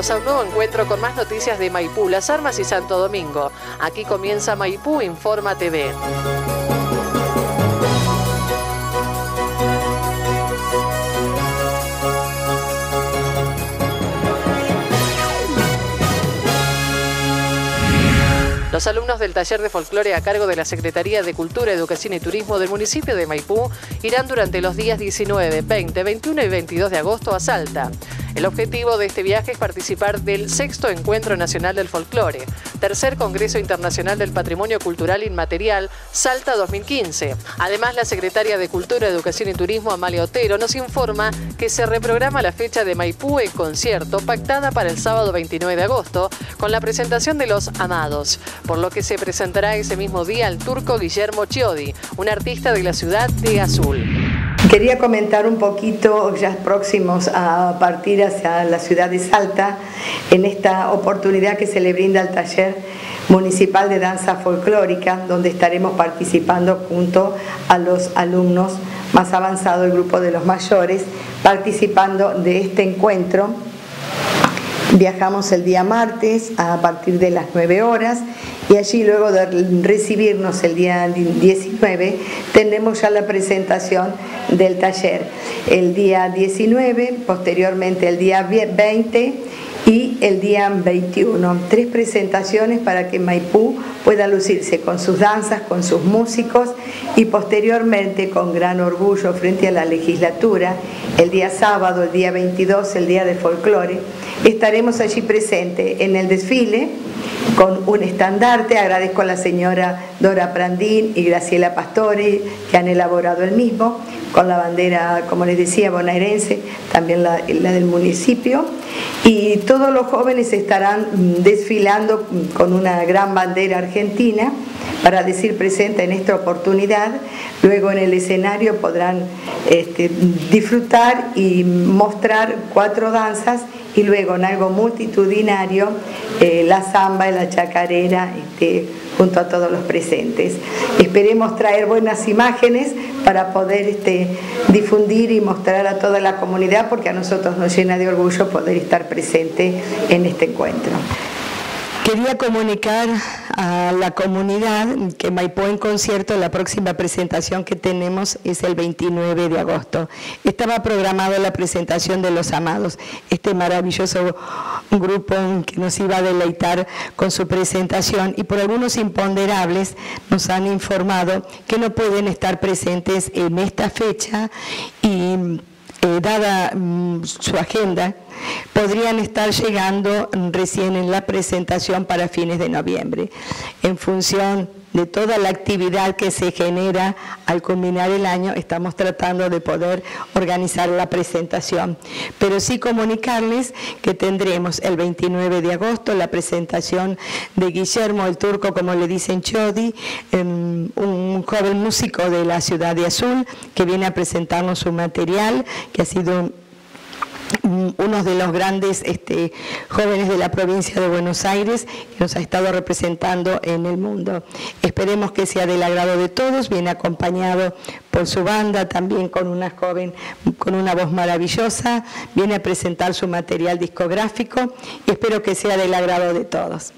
Vamos a un nuevo encuentro con más noticias de Maipú, Las Armas y Santo Domingo. Aquí comienza Maipú Informa TV. Los alumnos del taller de folclore a cargo de la Secretaría de Cultura, Educación y Turismo del municipio de Maipú irán durante los días 19, 20, 21 y 22 de agosto a Salta. El objetivo de este viaje es participar del 6º Encuentro Nacional del Folclore, tercer Congreso Internacional del Patrimonio Cultural Inmaterial, Salta 2015. Además, la Secretaria de Cultura, Educación y Turismo, Amalia Otero, nos informa que se reprograma la fecha de Maipú en concierto pactada para el sábado 29 de agosto con la presentación de Los Amados, por lo que se presentará ese mismo día el turco Guillermo Chiodi, un artista de la ciudad de Azul. Quería comentar un poquito, ya próximos a partir hacia la ciudad de Salta, en esta oportunidad que se le brinda al taller municipal de danza folclórica, donde estaremos participando junto a los alumnos más avanzados, el grupo de los mayores, participando de este encuentro. Viajamos el día martes a partir de las 9 horas y allí luego de recibirnos el día 19 tenemos ya la presentación del taller. El día 19, posteriormente el día 20 y el día 21. 3 presentaciones para que Maipú pueda lucirse con sus danzas, con sus músicos y posteriormente con gran orgullo frente a la legislatura, el día sábado, el día 22, el día de folclore, estaremos allí presentes en el desfile con un estandarte. Agradezco a la señora Dora Prandín y Graciela Pastore que han elaborado el mismo, con la bandera, como les decía, bonaerense, también la del municipio, y todos los jóvenes estarán desfilando con una gran bandera argentina para decir presente en esta oportunidad. Luego en el escenario podrán disfrutar y mostrar 4 danzas y luego en algo multitudinario la samba y la chacarera junto a todos los presentes. Esperemos traer buenas imágenes para poder difundir y mostrar a toda la comunidad, porque a nosotros nos llena de orgullo poder estar presente en este encuentro. Quería comunicar a la comunidad que Maipú en concierto, la próxima presentación que tenemos es el 29 de agosto. Estaba programada la presentación de Los Amados, este maravilloso grupo que nos iba a deleitar con su presentación, y por algunos imponderables nos han informado que no pueden estar presentes en esta fecha y dada su agenda, podrían estar llegando recién en la presentación para fines de noviembre. En función de toda la actividad que se genera al culminar el año, estamos tratando de poder organizar la presentación. Pero sí comunicarles que tendremos el 29 de agosto la presentación de Guillermo el Turco, como le dicen Chiodi, un joven músico de la ciudad de Azul, que viene a presentarnos su material, que ha sido uno de los grandes jóvenes de la provincia de Buenos Aires, que nos ha estado representando en el mundo. Esperemos que sea del agrado de todos. Viene acompañado por su banda, también con una joven con una voz maravillosa. Viene a presentar su material discográfico y espero que sea del agrado de todos.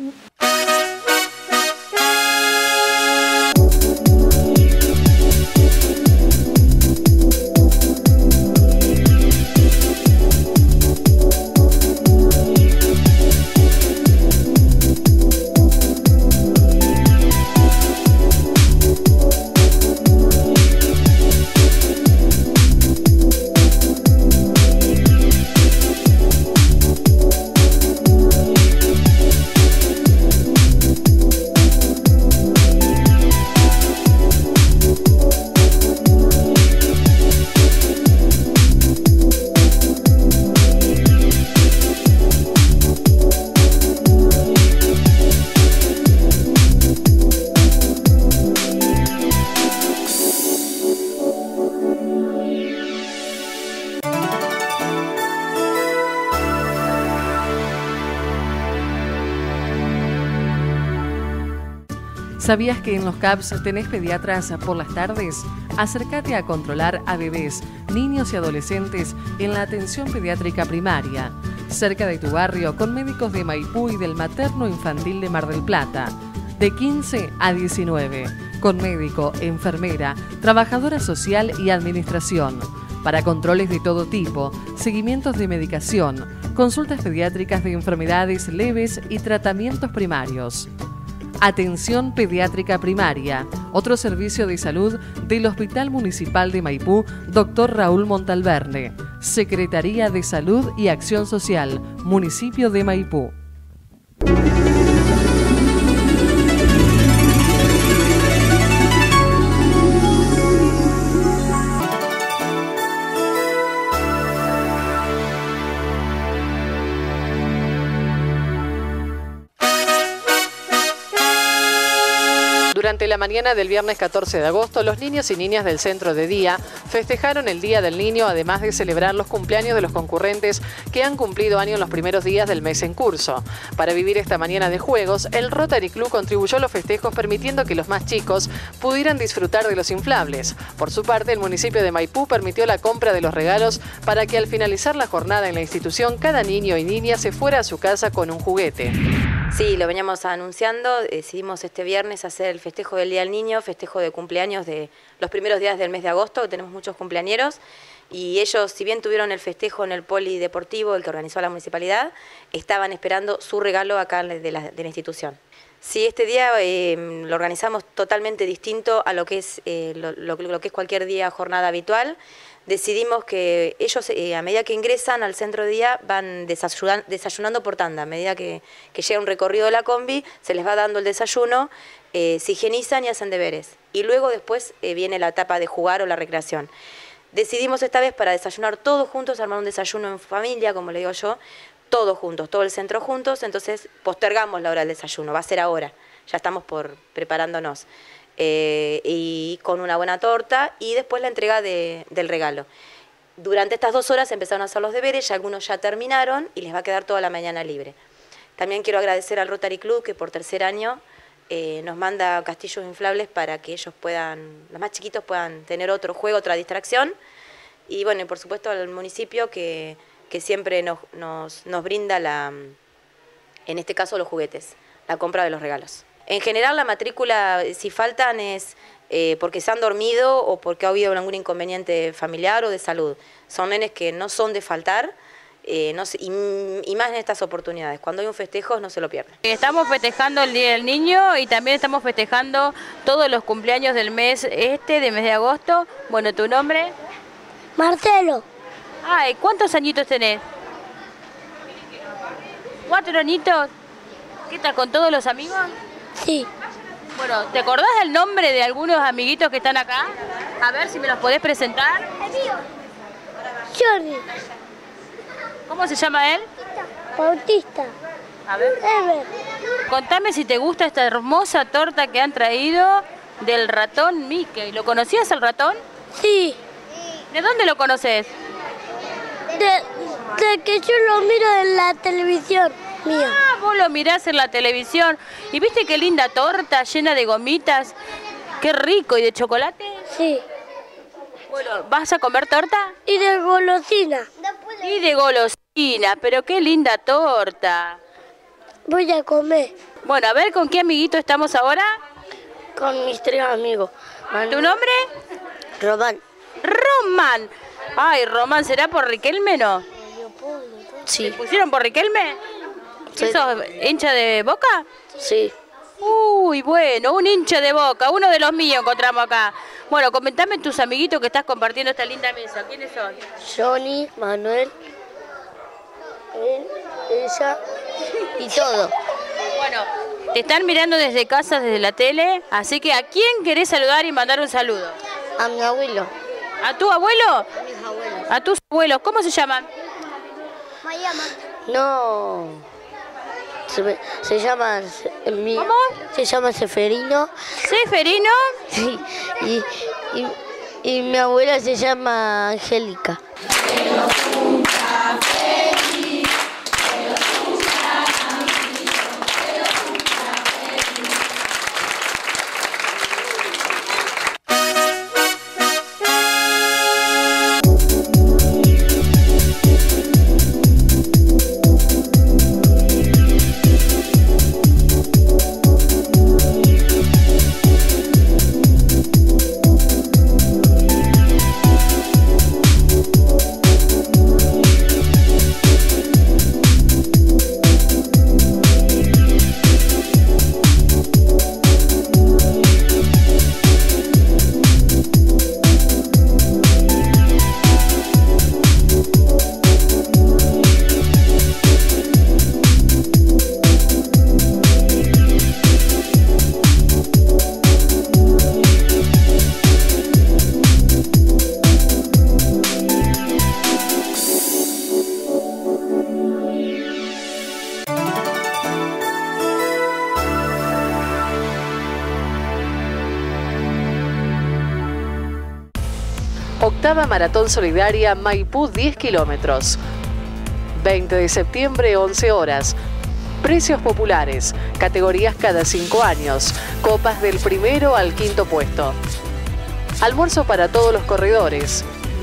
¿Sabías que en los CAPS tenés pediatras por las tardes? Acércate a controlar a bebés, niños y adolescentes en la atención pediátrica primaria. cerca de tu barrio, con médicos de Maipú y del Materno Infantil de Mar del Plata, de 15 a 19, con médico, enfermera, trabajadora social y administración, para controles de todo tipo, seguimientos de medicación, consultas pediátricas de enfermedades leves y tratamientos primarios. Atención pediátrica primaria, otro servicio de salud del Hospital Municipal de Maipú, Dr. Raúl Montalverne, Secretaría de Salud y Acción Social, Municipio de Maipú. Durante la mañana del viernes 14 de agosto, los niños y niñas del Centro de Día festejaron el Día del Niño, además de celebrar los cumpleaños de los concurrentes que han cumplido año en los primeros días del mes en curso. Para vivir esta mañana de juegos, el Rotary Club contribuyó a los festejos permitiendo que los más chicos pudieran disfrutar de los inflables. Por su parte, el municipio de Maipú permitió la compra de los regalos para que al finalizar la jornada en la institución, cada niño y niña se fuera a su casa con un juguete. Sí, lo veníamos anunciando, decidimos este viernes hacer el festejo del Día del Niño, festejo de cumpleaños de los primeros días del mes de agosto, que tenemos muchos cumpleañeros, y ellos, si bien tuvieron el festejo en el polideportivo, el que organizó la municipalidad, estaban esperando su regalo acá de la institución. Sí, este día lo organizamos totalmente distinto a lo que es, lo que es cualquier día, jornada habitual. Decidimos que ellos, a medida que ingresan al centro de día, van desayunando por tanda. A medida que llega un recorrido de la combi, se les va dando el desayuno, se higienizan y hacen deberes. Y luego después viene la etapa de jugar o la recreación. Decidimos esta vez para desayunar todos juntos, armar un desayuno en familia, como le digo yo, todos juntos, todo el centro juntos, entonces postergamos la hora del desayuno, va a ser ahora, ya estamos preparándonos. Y con una buena torta y después la entrega del regalo. Durante estas 2 horas empezaron a hacer los deberes, ya algunos ya terminaron y les va a quedar toda la mañana libre. También quiero agradecer al Rotary Club que por 3er año nos manda castillos inflables para que ellos puedan, los más chiquitos puedan tener otro juego, otra distracción. Y bueno, y por supuesto al municipio que siempre nos brinda en este caso los juguetes, la compra de los regalos. En general la matrícula, si faltan, es porque se han dormido o porque ha habido algún inconveniente familiar o de salud. Son nenes que no son de faltar, y más en estas oportunidades. Cuando hay un festejo no se lo pierden. Estamos festejando el Día del Niño y también estamos festejando todos los cumpleaños del mes de mes de agosto. Bueno, ¿tu nombre? Marcelo. Ay, ¿cuántos añitos tenés? 4 añitos. ¿Qué estás con todos los amigos? Sí. Bueno, ¿te acordás del nombre de algunos amiguitos que están acá? A ver si me los podés presentar. Johnny. ¿Cómo se llama él? Bautista. A ver. Ever. Contame si te gusta esta hermosa torta que han traído del ratón Mickey. ¿Lo conocías al ratón? Sí. ¿De dónde lo conoces? De que yo lo miro en la televisión mía. Ah, vos lo mirás en la televisión. ¿Y viste qué linda torta llena de gomitas? Qué rico. ¿Y de chocolate? Sí. Bueno, ¿vas a comer torta? Y de golosina. Y de golosina, pero qué linda torta. Voy a comer. Bueno, a ver, ¿con qué amiguito estamos ahora? Con mis 3 amigos. ¿Tu nombre? Román. Román. Ay, Román, ¿será por Riquelme, no? Sí. ¿Te pusieron por Riquelme? Sí. ¿Sos hincha de Boca? Sí. Uy, bueno, un hincha de Boca, uno de los míos encontramos acá. Bueno, comentame tus amiguitos que estás compartiendo esta linda mesa. ¿Quiénes son? Johnny, Manuel, él, ella y todo. Bueno, te están mirando desde casa, desde la tele, así que ¿a quién querés saludar y mandar un saludo? A mi abuelo. ¿A tu abuelo? A mis abuelos. ¿A tus abuelos? ¿Cómo se llaman? No. Se llama... ¿Cómo? Se llama Seferino. ¿Seferino? Sí. Y mi abuela se llama Angélica. Octava Maratón Solidaria Maipú 10 kilómetros. 20 de septiembre, 11 horas. Precios populares, categorías cada 5 años, copas del primero al quinto puesto. Almuerzo para todos los corredores.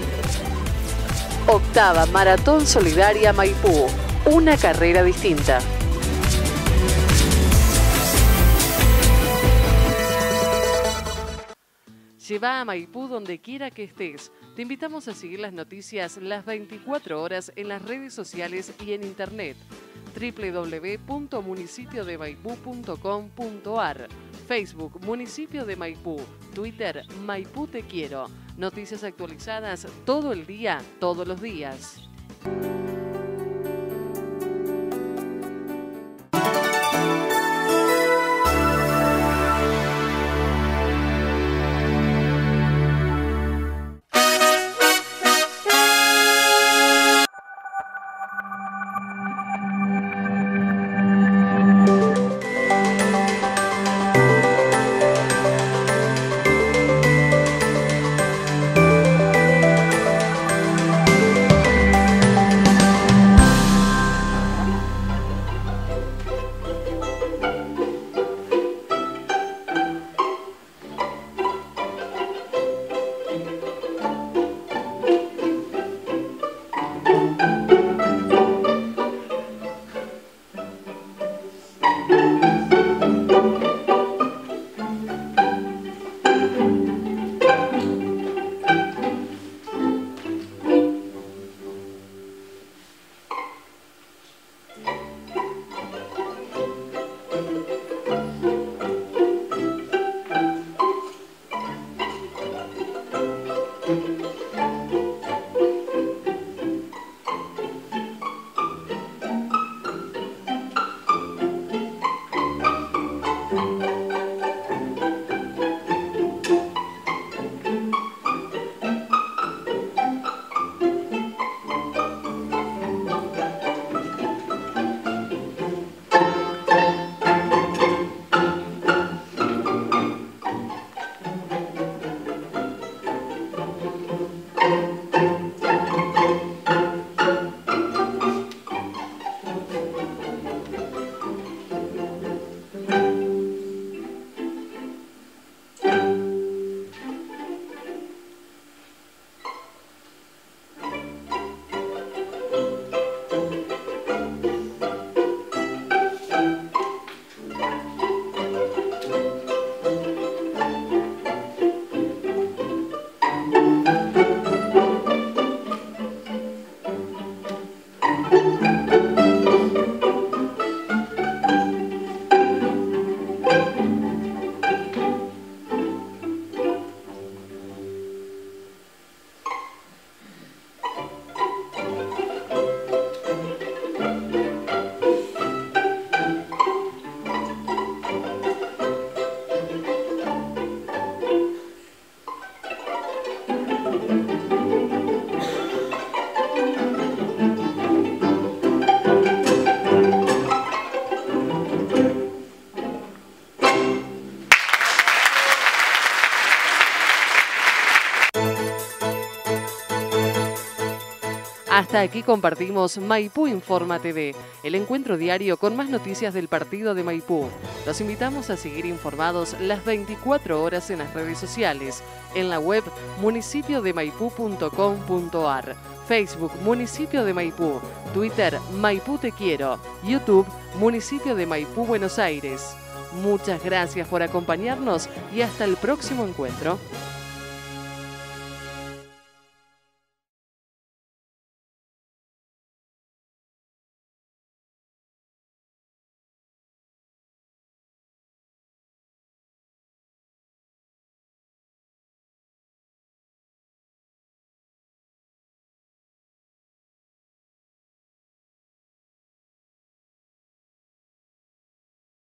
Octava Maratón Solidaria Maipú, una carrera distinta. Lleva a Maipú donde quiera que estés. Te invitamos a seguir las noticias las 24 horas en las redes sociales y en internet. www.municipiodemaipú.com.ar, Facebook Municipio de Maipú, Twitter Maipú Te Quiero. Noticias actualizadas todo el día, todos los días. Hasta aquí compartimos Maipú Informa TV, el encuentro diario con más noticias del partido de Maipú. Los invitamos a seguir informados las 24 horas en las redes sociales, en la web municipiodemaipú.com.ar, Facebook Municipio de Maipú, Twitter Maipú Te Quiero, YouTube Municipio de Maipú Buenos Aires. Muchas gracias por acompañarnos y hasta el próximo encuentro.